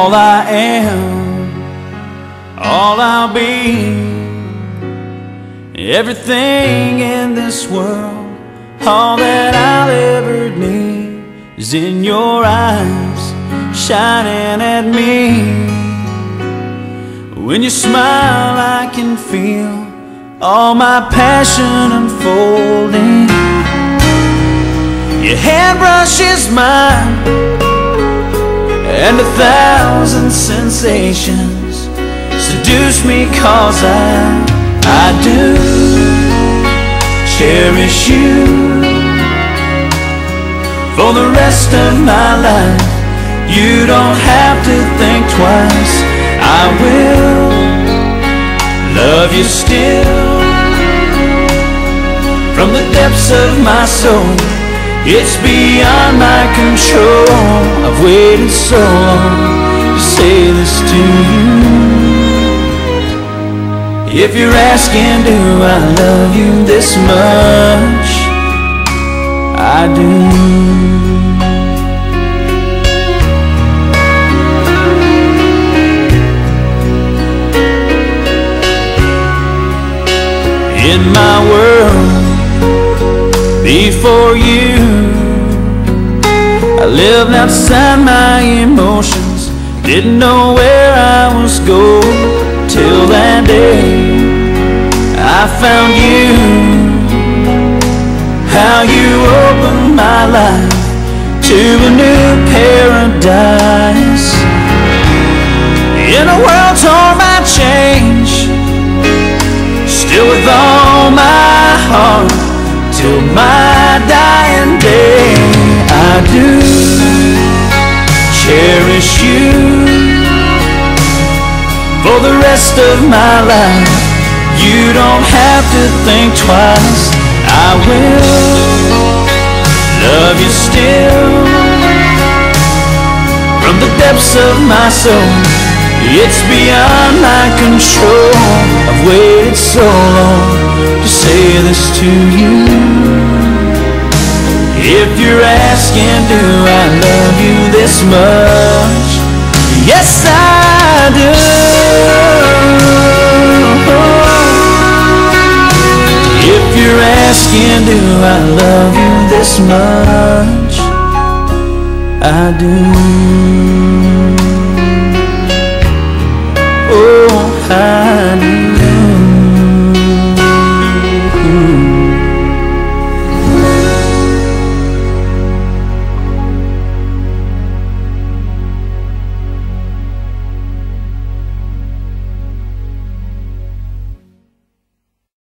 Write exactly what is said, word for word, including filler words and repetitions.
all I am, all I'll be, everything in this world, all that I'll ever need is in your eyes, shining at me. When you smile, I can feel all my passion unfolding. Your hand brushes mine, and a thousand sensations seduce me, 'cause I, I do cherish you for the rest of my life. You don't have to think twice, I will love you still. From the depths of my soul, it's beyond my control. I've waited so long to say this to you. If you're asking, do I love you this much? I do. In my world before you, I lived outside my emotions, didn't know where I was going, till that day I found you. How you opened my life to a new paradise. In a world torn by change, still with all my heart, till my dying day, I do cherish you for the rest of my life. You don't have to think twice, I will love you still. From the depths of my soul, it's beyond my control. I've waited so long to say this to you. If you're asking, do I love you this much? Yes, I do. If you're asking, do I love you this much? I do.